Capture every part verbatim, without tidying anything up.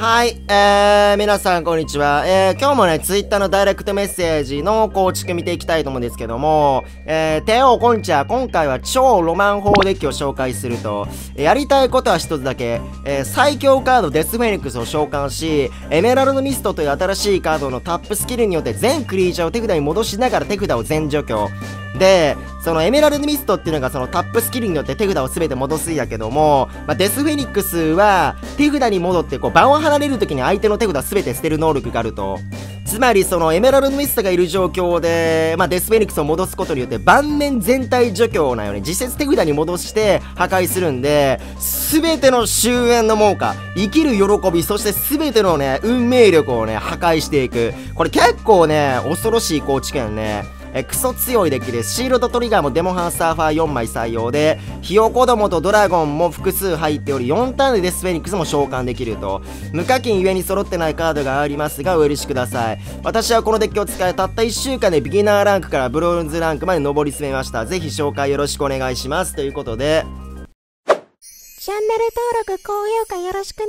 はい、えー、皆さんこんにちは。えー、今日もね、ツイッターのダイレクトメッセージの構築見ていきたいと思うんですけども、えー、テオコンチャ、今回は超ロマン砲デッキを紹介すると、やりたいことは一つだけ、えー、最強カードデスフェニックスを召喚し、エメラルドミストという新しいカードのタップスキルによって全クリーチャーを手札に戻しながら手札を全除去。で、そのエメラルドミストっていうのがそのタップスキルによって手札を全て戻すんやけども、まあ、デスフェニックスは手札に戻ってこう場を離れる時に相手の手札全て捨てる能力があると。つまりそのエメラルドミストがいる状況で、まあ、デスフェニックスを戻すことによって盤面全体除去なよね。実質手札に戻して破壊するんで、全ての終焉の猛火、生きる喜び、そして全てのね、運命力をね、破壊していく。これ結構ね、恐ろしい構築やんね。えクソ強いデッキです。シールドトリガーもデモハンサーファーよんまい採用で、ひよこどもとドラゴンも複数入っており、よんターンでデスフェニックスも召喚できると。無課金ゆえに揃ってないカードがありますが、お許しください。私はこのデッキを使い、たったいっしゅうかんでビギナーランクからブロンズランクまで上り詰めました。ぜひ紹介よろしくお願いします。ということで、 チャンネル登録、高評価よろしくね。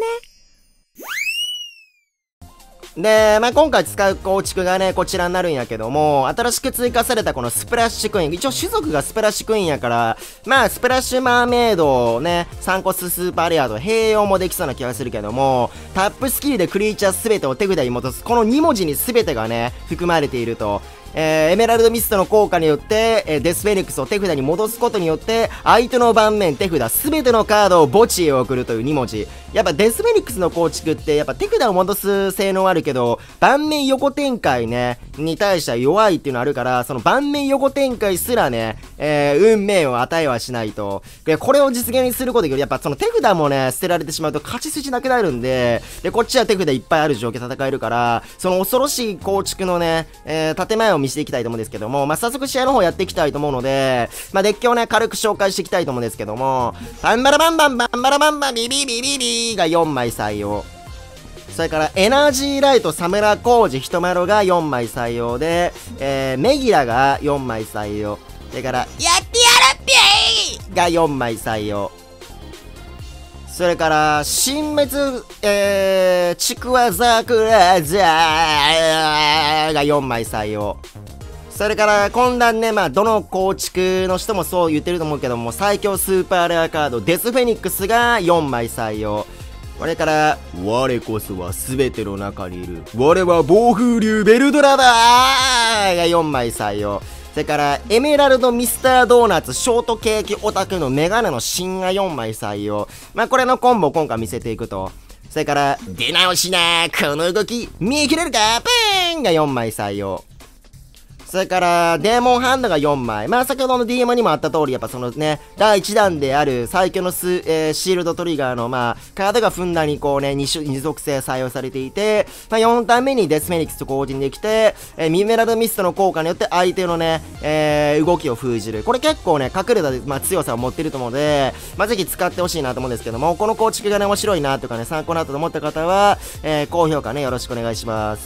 で、まあ、今回使う構築がね、こちらになるんやけども、新しく追加されたこのスプラッシュクイーン。一応種族がスプラッシュクイーンやから、まあ、スプラッシュマーメイドをね、サンコススーパーレアと併用もできそうな気がするけども、タップスキルでクリーチャーすべてを手札に戻す。このに文字に全てがね、含まれていると。えー、エメラルドミストの効果によって、えー、デスフェニックスを手札に戻すことによって、相手の盤面、手札、すべてのカードを墓地へ送るというに文字。やっぱデスフェニックスの構築って、やっぱ手札を戻す性能あるけど、盤面横展開ね、に対しては弱いっていうのあるから、その盤面横展開すらね、えー、運命を与えはしないと。で、これを実現にすることで、やっぱその手札もね、捨てられてしまうと勝ち筋なくなるんで、で、こっちは手札いっぱいある状況戦えるから、その恐ろしい構築のね、えー、建前を見せていきたいと思うんですけども、まあ、早速試合の方やっていきたいと思うので、まあ、デッキをね、軽く紹介していきたいと思うんですけども、バンバラバンバンバンバラバンバンビビビビビがよんまい採用。それから、エナジーライト、サムラコウジ、ヒトマロがよんまい採用で、えー、メギラがよんまい採用。それから、やってやるっぴーがよんまい採用。それから、新滅、えー、ちくわざくらざーがよんまい採用。それから、今段ね、まあ、どの構築の人もそう言ってると思うけども、最強スーパーレアカード、デスフェニックスがよんまい採用。これから、我こそは全ての中にいる。我は暴風竜ベルドラだーがよんまい採用。それから、エメラルドミスタードーナツショートケーキオタクのメガネの芯がよんまい採用。まあ、これのコンボを今回見せていくと。それから、出直しなーこの動き見え切れるかプーンがよんまい採用。それから、デーモンハンドがよんまい。まあ、先ほどの ディーエム にもあった通り、やっぱそのね、だいいちだんである最強のス、えー、シールドトリガーの、まあ、カードがふんだんにこうね、二種、二属性採用されていて、まあ、よんターン目にデスフェニックスと後陣できて、えー、ミメラルドミストの効果によって相手のね、えー、動きを封じる。これ結構ね、隠れた、まあ、強さを持ってると思うので、まあ、ぜひ使ってほしいなと思うんですけども、この構築がね、面白いなとかね、参考になったと思った方は、えー、高評価ね、よろしくお願いします。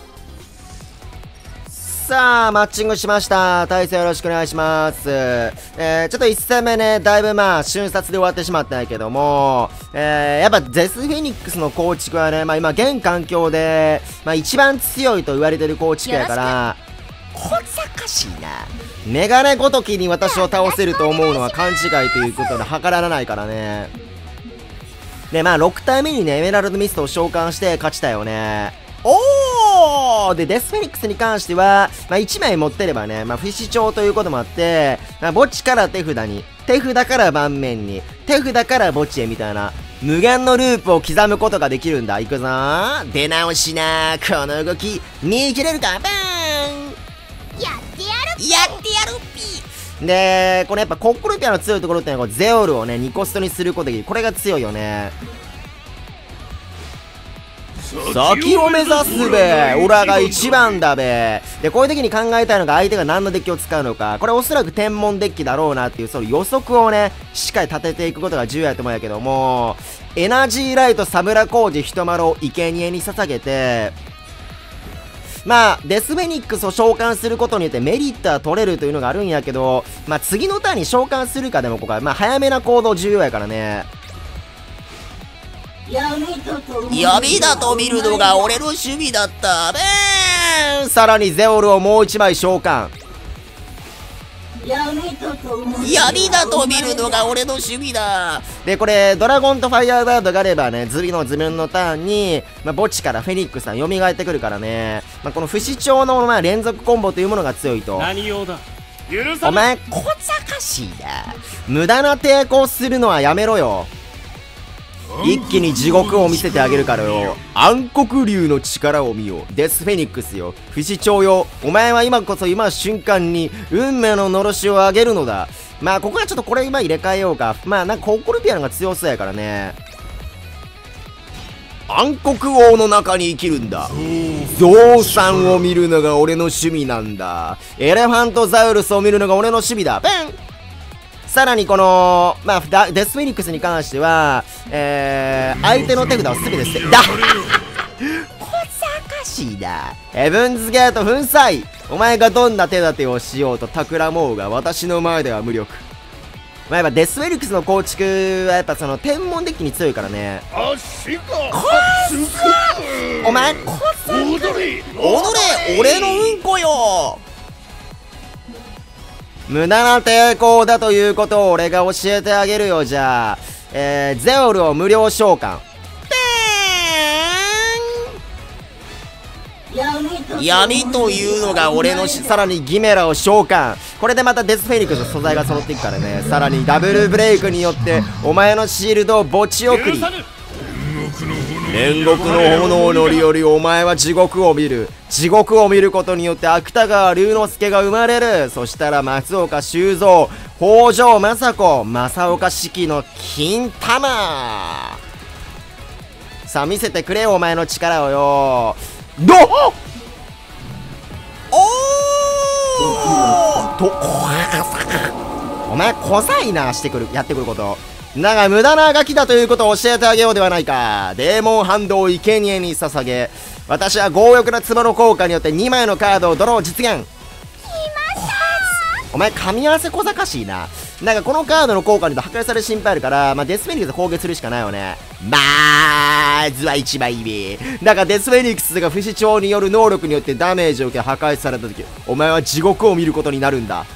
さあ、マッチングしました。対戦よろしくお願いします。えー、ちょっといち戦目ね、だいぶまあ、瞬殺で終わってしまったんやけども、えー、やっぱデスフェニックスの構築はね、まあ今、現環境で、まあ一番強いと言われてる構築やから、こざかしいな。メガネごときに私を倒せると思うのは勘違いということで、計らないからね。で、まあろく体目にね、エメラルドミストを召喚して勝ちたよね。おーで、デスフェニックスに関しては、まあ、いちまい持ってればね、まあ、不死鳥ということもあって、まあ、墓地から手札に、手札から盤面に、手札から墓地へみたいな、無限のループを刻むことができるんだ。いくぞー。出直しなー。この動き、見切れるかバーンやってやるやってやるピーで、これやっぱコッコルピアの強いところってのは、こうゼオルをね、にコストにすることができる。これが強いよね。先を目指すべオラが一番だべで、こういう時に考えたいのが相手が何のデッキを使うのか。これおそらく天文デッキだろうなっていう、その予測をね、しっかり立てていくことが重要やと思うんやけども、エナジーライト、サムラコウジ、ヒトマロを生贄に捧げて、まあ、デスフェニックスを召喚することによってメリットは取れるというのがあるんやけど、まあ次のターンに召喚するかでもここは、まあ早めな行動重要やからね。 闇だと見るのが俺の趣味だった。べーん。さらにゼオルをもう一枚召喚。闇だと見るのが俺の趣味だ。でこれドラゴンとファイヤーバードがあればね、ズビの自分のターンに、まあ、墓地からフェニックスさん蘇ってくるからね、まあ、この不死鳥の、まあ、連続コンボというものが強いと。 何用だ。 お前小賢しいな。無駄な抵抗するのはやめろよ。一気に地獄を見せてあげるからよ。暗黒竜の力を見よ。デスフェニックスよ。不死鳥よ。お前は今こそ今瞬間に運命ののろしを上げるのだ。まあここはちょっとこれ今入れ替えようか。まあなんかココルピアのが強そうやからね。暗黒王の中に生きるんだ。ゾウさんを見るのが俺の趣味なんだ。エレファントザウルスを見るのが俺の趣味だ。ペン。さらにこの、まあ、デスフェニックスに関しては、えー、相手の手札を全て捨て、だ小賢しいな。ヘブンズゲート粉砕。お前がどんな手立てをしようと企もうが私の前では無力。まあ、やっぱデスフェニックスの構築はやっぱその天文デッキに強いからね。お前こ踊れ俺のうんこよ。無駄な抵抗だということを俺が教えてあげるよ。じゃあ、えー、ゼオルを無料召喚。闇というのが俺のし、さらにギメラを召喚。これでまたデスフェニックスの素材が揃っていくからね。さらにダブルブレイクによってお前のシールドを墓地送り。煉獄の炎のりよりお前は地獄を見る。地獄を見ることによって芥川龍之介が生まれる。そしたら松岡修造、北条政子、正岡子規の金玉。さあ見せてくれよお前の力をよ。どっおーとお前こさいなしてくるやってくること。だが無駄なガキだということを教えてあげようではないか。デーモンハンドを生贄に捧げ、私は強力な壺の効果によってにまいのカードをドロー実現。お前噛み合わせ小賢しいな。なんかこのカードの効果によって破壊される心配あるから、まあ、デスフェニックス攻撃するしかないよね。まずはいちまいめだからデスフェニックスが不死鳥による能力によってダメージを受け破壊された時、お前は地獄を見ることになるんだ。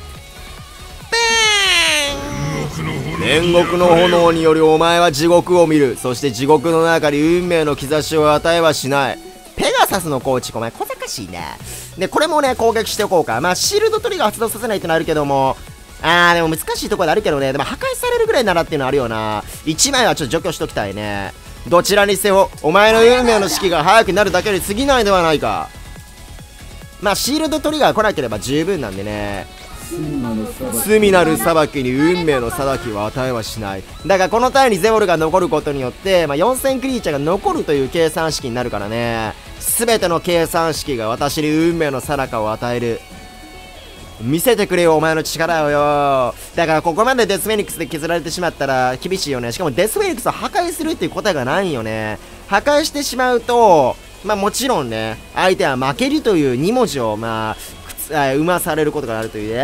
煉獄の炎によりお前は地獄を見る。そして地獄の中に運命の兆しを与えはしない。ペガサスの構築、お前小賢しいね。でこれもね攻撃しておこうか。まあシールドトリガー発動させないってのあるけども、あーでも難しいところであるけどね。でも破壊されるぐらいならっていうのあるよな。いちまいはちょっと除去しときたいね。どちらにせよお前の運命の式が早くなるだけに過ぎないではないか。まあシールドトリガー来なければ十分なんでね。罪なる裁きに運命の裁きを与えはしない。だからこのターンにゼオルが残ることによって、まあ、よんせんクリーチャーが残るという計算式になるからね。全ての計算式が私に運命の定かを与える。見せてくれよお前の力をよ。だからここまでデスフェニックスで削られてしまったら厳しいよね。しかもデスフェニックスを破壊するっていう答えがないよね。破壊してしまうとまあもちろんね相手は負けるというに文字をまあ生まされることがあるという。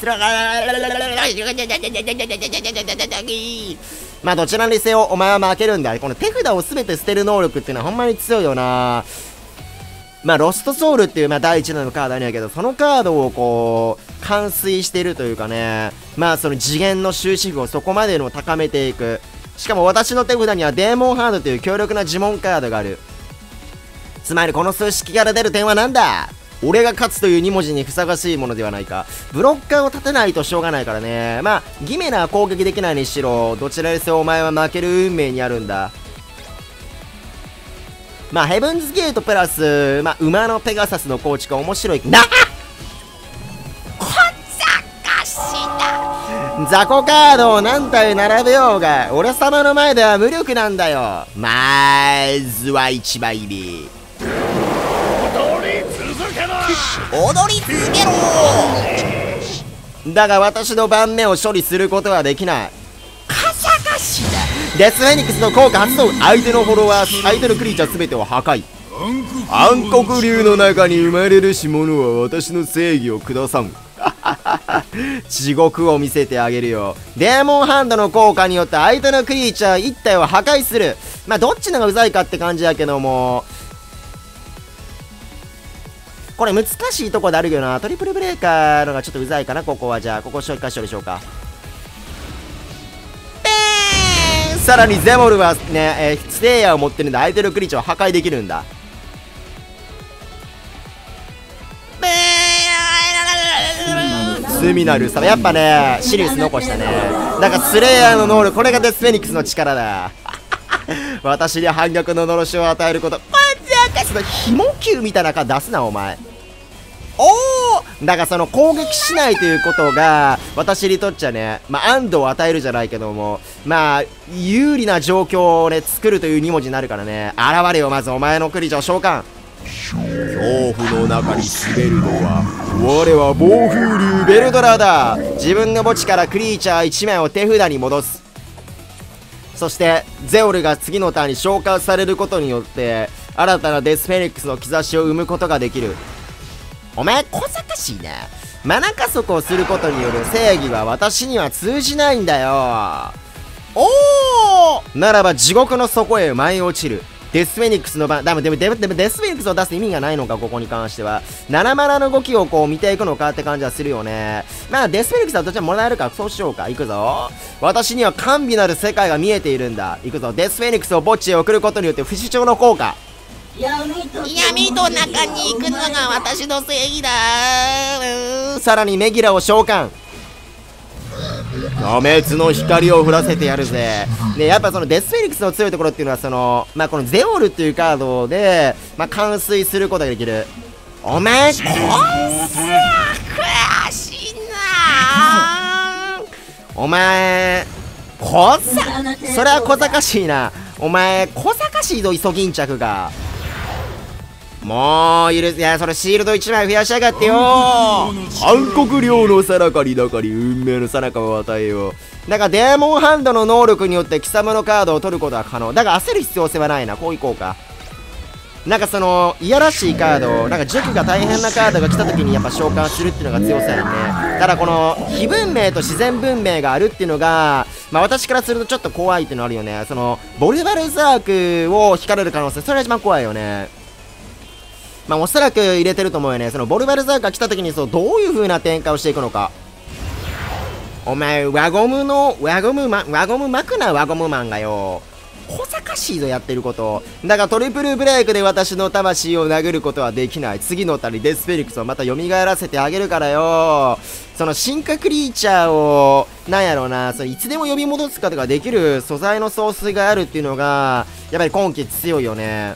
まあどちらにせよお前は負けるんだ。この手札を全て捨てる能力っていうのはほんまに強いよな。まあロストソウルっていうまあ第一弾のカードあるんやけど、そのカードをこう完遂しているというかね、まあその次元の終止符をそこまでの高めていく。しかも私の手札にはデーモンハードという強力な呪文カードがある。つまりこの数式から出る点は何だ。俺が勝つというに文字にふさわしいものではないか。ブロッカーを立てないとしょうがないからね。まあギメラは攻撃できないにしろどちらにせよお前は負ける運命にあるんだ。まあヘブンズゲートプラス、まあ、馬のペガサスの構築は面白いな。こざかしな。雑魚カードを何体並べようが俺様の前では無力なんだよ。まずはいちまいめ。踊り続けろ。だが私の盤面を処理することはできない。かさかしだ。デスフェニックスの効果発動。相手のフォロワー相手のクリーチャー全てを破壊。暗黒竜の中に生まれるし者は私の正義を下さん。地獄を見せてあげるよ。デーモンハンドの効果によって相手のクリーチャーいち体を破壊する。 まあどっちのがうざいかって感じやけども、これ難しいとこであるよな。トリプルブレーカーのがちょっとうざいかな。ここはじゃあここ紹介しようでしょうか。ペーン。さらにゼモルはね、えー、ステイヤーを持ってるんで相手のクリーチャーを破壊できるんだ。ペーン。スミナルさ、やっぱねシリウス残したね。だからスレイヤーの能力、これがデスフェニックスの力だ。私に反逆ののろしを与えること。マジか、そのひも球みたいな感じ出すなお前。おお、だからその攻撃しないということが私にとっちゃね、まあ安堵を与えるじゃないけども、まあ有利な状況をね作るというに文字になるからね。現れよ、まずお前のクリーチャーを召喚。恐怖の中に滑るのは我は暴風竜ベルドラだ。自分の墓地からクリーチャーいちまいを手札に戻す。そしてゼオルが次のターンに召喚されることによって新たなデスフェニックスの兆しを生むことができる。お前小賢しいな。マナ加速をすることによる正義は私には通じないんだよ。おお、ならば地獄の底へ舞い落ちる。デスフェニックスの番、でもでもでもでもデスフェニックスを出す意味がないのか、ここに関しては。ななマナの動きをこう見ていくのかって感じはするよね。まあデスフェニックスはどっちももらえるから、そうしようか。いくぞ。私には甘美なる世界が見えているんだ。いくぞ。デスフェニックスを墓地へ送ることによって不死鳥の効果。闇の中に行くのが私の正義だ。さらにメギラを召喚。破滅の光を降らせてやるぜ。でやっぱそのデスフェニックスの強いところっていうのはそのまあこのゼオルっていうカードでまあ完遂することができる。お前こっ悔しいな。お前こさそれは小賢しいな。お前小賢しいぞイソギンチャクが。もう許す。いやそれシールドいちまい増やしやがってよ。暗黒領のさなかに中に運命のさなかを与えよう。だからデーモンハンドの能力によって貴様のカードを取ることは可能だが焦る必要性はないな。こういこうか。なんかそのいやらしいカード、なんか塾が大変なカードが来た時にやっぱ召喚するっていうのが強さやね。ただこの非文明と自然文明があるっていうのがまあ私からするとちょっと怖いっていうのあるよね。そのボルバルザークを引かれる可能性、それが一番怖いよね。まあおそらく入れてると思うよね。そのボルバルザークが来た時にそうどういう風な展開をしていくのか。お前輪ゴムの輪ゴムマ輪ゴム巻くな輪ゴムマンがよ。小賢しいぞやってること。だからトリプルブレイクで私の魂を殴ることはできない。次の谷デスフェニックスをまた蘇らせてあげるからよ。その進化クリーチャーをなんやろうな、それいつでも呼び戻すことができる素材の総帥があるっていうのがやっぱり今季強いよね。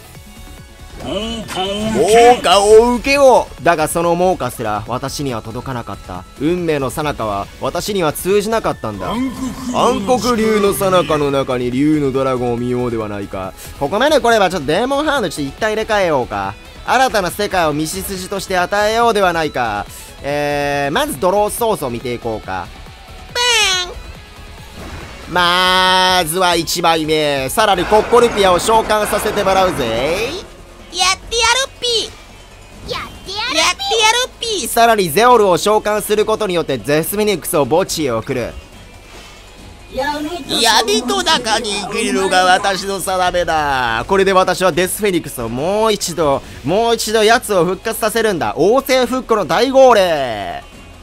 猛火を受けよう。だがその猛火すら私には届かなかった。運命の最中は私には通じなかったんだ。暗黒竜の最中の中に竜のドラゴンを見ようではないか。ここまで来ればちょっとデーモンハンドして一旦入れ替えようか。新たな世界を道筋として与えようではないか。えー、まずドローソースを見ていこうか。まずはいちまいめ。さらにコッコルピアを召喚させてもらうぜ。やってやるっぴやってやるっぴやってやるっぴ。さらにゼオルを召喚することによってデスフェニックスを墓地へ送る。闇と中に生きるのが私の定めだ。これで私はデスフェニックスをもう一度もう一度奴を復活させるんだ。王政復古の大号令。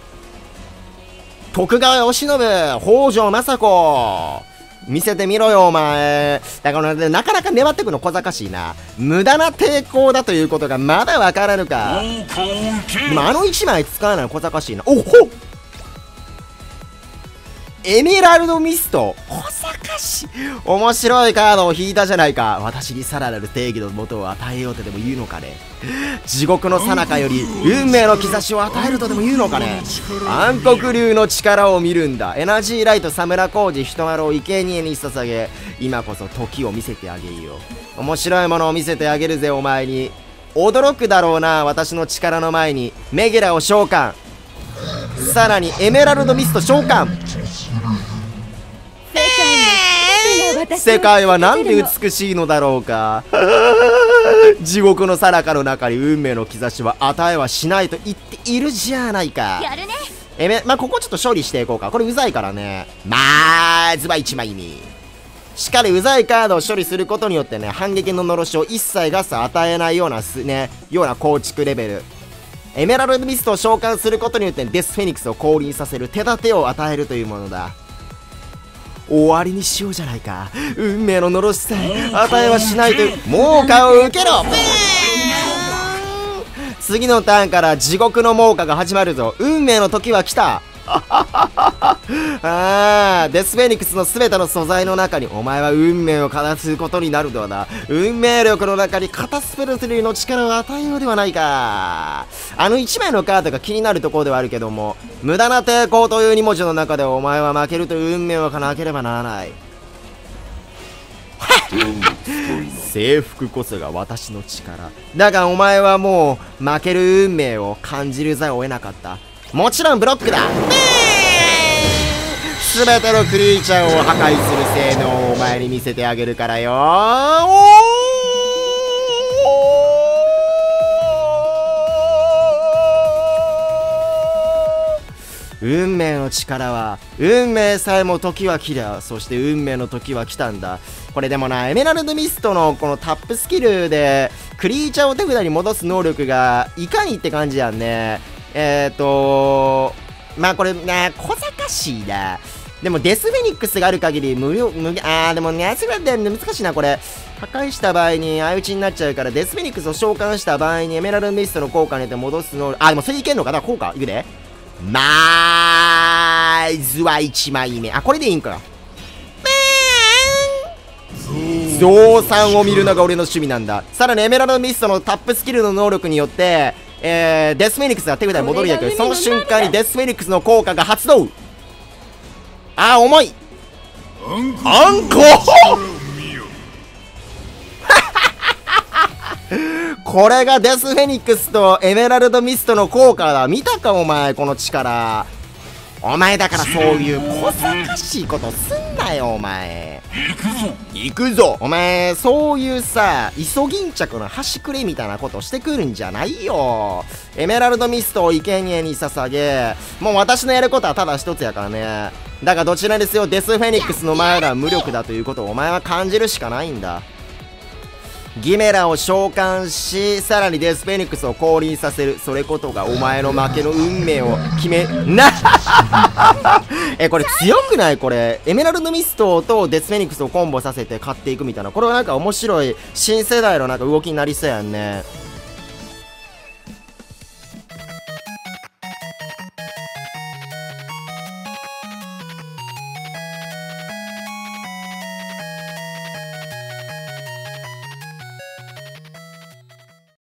徳川慶喜、北条政子見せてみろよお前。だからなかなか粘ってくの小賢しいな。無駄な抵抗だということがまだわからぬか。でもあのいちまい使わないの小賢しいな。おほっエメラルドミスト小賢しい。面白いカードを引いたじゃないか。私にさらなる定義のもとを与えようとでも言うのかね。地獄の最中より運命の兆しを与えるとでも言うのかね。暗黒竜の力を見るんだ。エナジーライトサムラコウジ人丸を生贄に捧げ今こそ時を見せてあげよう。面白いものを見せてあげるぜお前に。驚くだろうな私の力の前に。メギラを召喚。さらにエメラルドミスト召喚。世界はなんて美しいのだろうか。地獄の最中の中に運命の兆しは与えはしないと言っているじゃないか。やるね。えめまあここちょっと処理していこうか。これうざいからね。まずはいちまいめしっかりうざいカードを処理することによってね、反撃ののろしを一切ガス与えないようなすね、ような構築レベル。エメラルドミストを召喚することによってデスフェニックスを降臨させる手立てを与えるというものだ。終わりにしようじゃないか。運命ののろしさえ与えはしないという。猛火を受けろ。次のターンから地獄の猛火が始まるぞ。運命の時は来た。ああ、デスフェニックスの全ての素材の中にお前は運命をかざすことになるのだ。運命力の中に肩スペルトリーの力を与えようではないか。あのいちまいのカードが気になるところではあるけども、無駄な抵抗というに文字の中でお前は負けるという運命をかなければならない。征服こそが私の力だが、お前はもう負ける運命を感じるざるを得なかった。もちろんブロックだ。すべてのクリーチャーを破壊する性能をお前に見せてあげるからよ。運命の力は、運命さえも時は来た。そして運命の時は来たんだ。これでもな、エメラルドミストのこのタップスキルでクリーチャーを手札に戻す能力がいかにって感じやんね。えーとまあこれね、小賢しいな。でもデスフェニックスがある限り無料、無あーでもね、それで難しいなこれ。破壊した場合に相打ちになっちゃうから、デスフェニックスを召喚した場合にエメラルドミストの効果によって戻す能力。あ、でもそれいけんのかな。効果いくで。まずはいちまいめ。あ、これでいいんか。増産を見るのが俺の趣味なんだ。さらにエメラルドミストのタップスキルの能力によって、えー、デスフェニックスが手札に戻るんやけど、その瞬間にデスフェニックスの効果が発動。あー、重い。あんここれがデスフェニックスとエメラルドミストの効果だ。見たかお前、この力。お前だからそういう小賢しいことすんなよお前。行くぞ行くぞ。お前そういうさ、イソギンチャクの端くれみたいなことしてくるんじゃないよ。エメラルドミストを生贄に捧げ、もう私のやることはただ一つやからね。だがどちらにせよデスフェニックスの前らは無力だということをお前は感じるしかないんだ。ギメラを召喚し、さらにデスフェニックスを降臨させる。それこそがお前の負けの運命を決めなえ、これ強くない？これエメラルドミストとデスフェニックスをコンボさせて勝っていくみたいな、これはなんか面白い新世代のなんか動きになりそうやんね。